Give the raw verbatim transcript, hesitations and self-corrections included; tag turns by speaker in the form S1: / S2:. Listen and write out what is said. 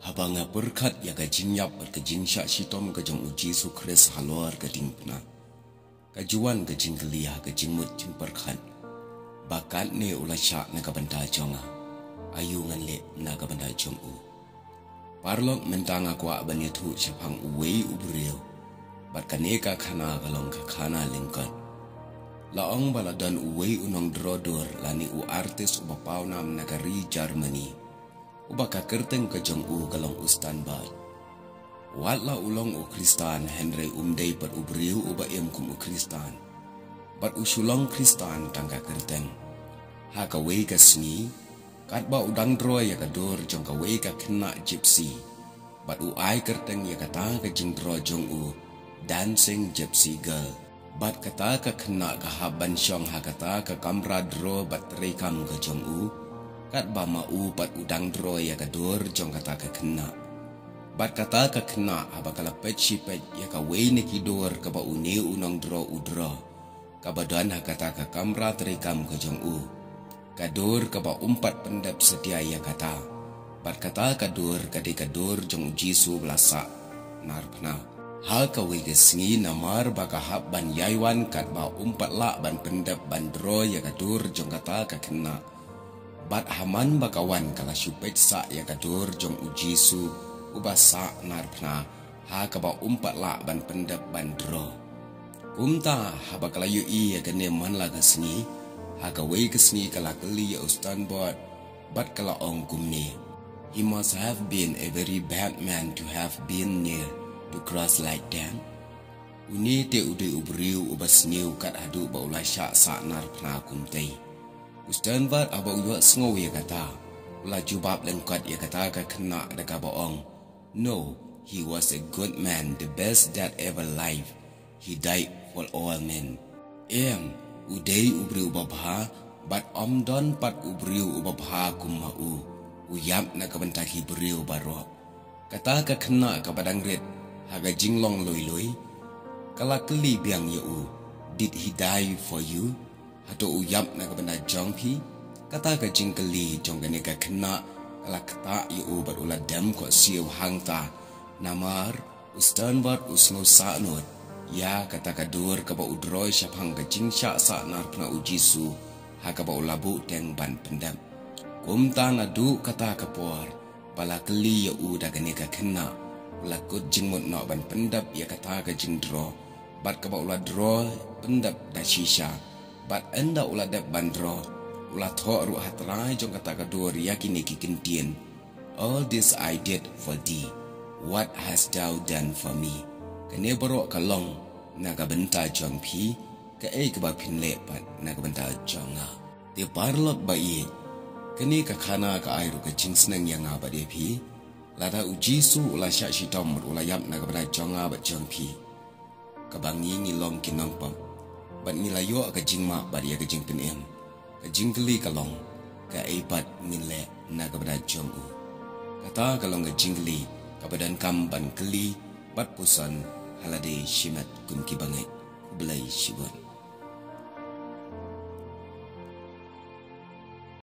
S1: Habanga berkat ya ka jinyap ber ka jinsya sitom ka jong uji su kres halor ka dingpna. Kajuan ka jingkelia ka jingmut jing berkat. Bakat ne ula syak na ka benda jonga. Ayu ngan le na ka benda jong u. Parlok mentang aku ak bani tu syapang uwei ubriu. Bat kaneka kana kalong ka kana lingkot. Laong baladan uwei unong drodor lani u artis ubapau nam negari Germany. Uba ka kerteng ka jong u kalong ustan bat. Watla ulong u Kristan Henry umdei pat ubriu uba em kum u Kristan. Bat usulong Kristan tangka kerteng. Ha ka wei ka sni, kat ba udang droy ya ka dor jong ka wei ka kena gypsy. Bat u ai kerteng ya kata ka jing dro jong u dancing gypsy girl. Bat kata ka kena ka haban syong ha kata ka kamra dro bat rekam ka jong u. Kat ba ma u pat udang dro ya ka dor jong kata ka kena. Bat kata ka kena haba kala pet shipet ya ka wei neki dor ka ba une unong dro udro. Ka badan ha kata ka kamra terekam ka jong u. Ka dor ka ba umpat pendap setia ya kata. Bat kata ka dor ka de ka dor jong jisu belasa nar pna. Hal ka wei ka singi namar ba ka hab ban yaiwan kat ba umpat la ban pendap ban dro ya ka dor jong kata ka kena. Bat haman bakawan kala syupet sa ya kadur jong ujisu ubasa narpna ha kaba umpat la ban pendap ban dro. Kumta haba kala yu i ya gane man la kasni ha ka wei kasni kala kali ya ustan bot bat kala ong kumni. He must have been a very bad man to have been near to cross like that. Uni te ude ubriu ubasniu kat adu ba ulai syak sa narpna kumtei. Ustan bat aba uyuak sengaw ya kata. Ula jubab lengkot ya kata ka kena deka boong. No, he was a good man, the best that ever lived. He died for all men. Em, udai ubriu babha, bat om don pat ubriu ubabha kumau. Uyap na kabentaki briu barok. Kata ka kena ka badang red, haga jinglong loy-loy. Kala keli biang ya u, did he die for you? Hato uyap na kabenda jongpi, kata ka jingkeli jong gane ka kena kala kata yu bat ula dem ko siu hangta namar ustan bat usno sa not ya kata ka dur ka ba udroy syapang ka jingsya sa nar pna ujisu ha ka ba ulabu teng ban pendam kumta na du kata ka por bala keli yu da gane ka kena ula kut jingmut no ban pendap ya kata ka jingdro bat ka ba ula dro pendap da shisha. Bat enda ula dep bandro, ula thok ru hatrai jong kata kadur yakini kikintien. All this I did for thee. What hast thou done for me? Kene borok kalong naga benta jong pi, ka ei keba pin lepat naga benta jonga. Te parlot ba iye, kene ka kana ka airu ka jing seneng yang aba de pi, lada ujisu ula syak shitom ula yap naga benta jonga bat jong pi. Kabangi ngilong kinong pam. Bat nilayo ka jingma bat ya ka jing penem. Ka jingkeli kalong ka eipat ngile na ka bada jong u. Kata kalong ka jingkeli ka badan kam ban keli bat pusan halade shimat kum ki bangai belai shibun.